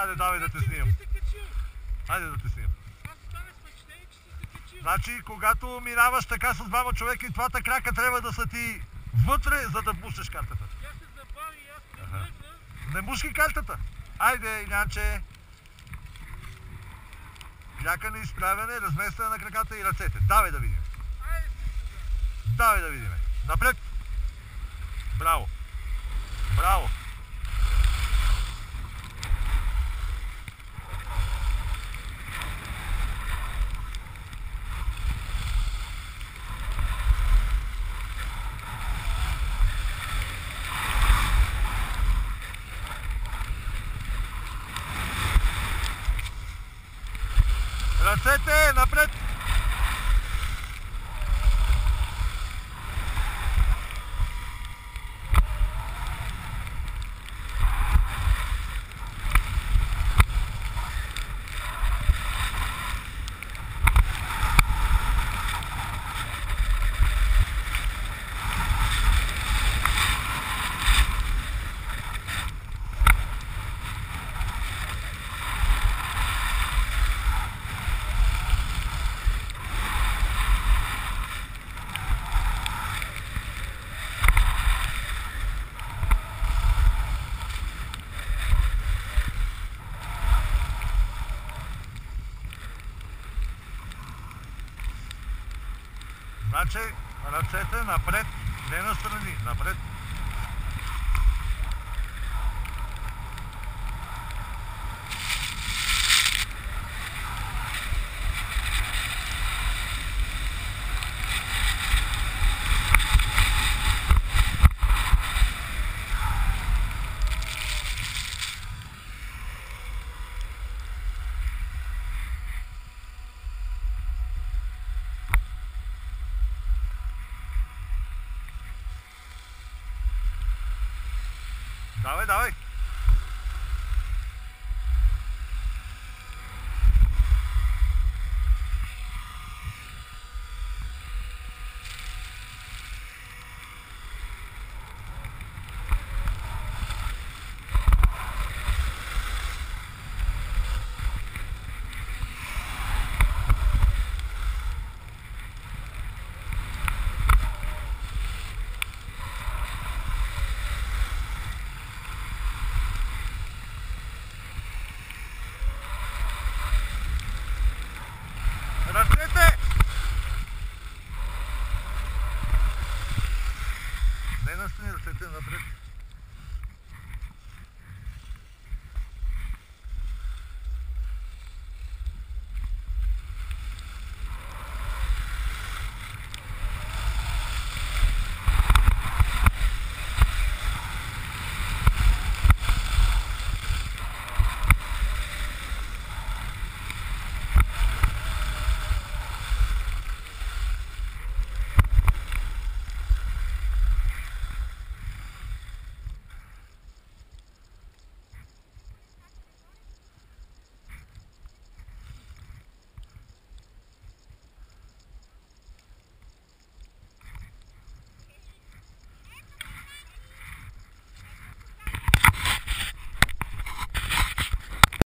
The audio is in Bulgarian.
Айде, давай да те снимам. Айде да те снимам. Значи, когато минаваш така с двама човека и двата крака трябва да са ти вътре, за да пуснеш картата. Тя се забави и аз не влезна. Не мушки картата. Айде, Илянче. Клякане, изправяне, разместване на краката и ръцете. Давай да видим. Айде си сега. Давай да видим. Напред. Браво. Браво. Ръцете напред! Значи, ръцете напред, не настрани, напред. Давай, давай! Ръцете! Не настрани ръцете напред.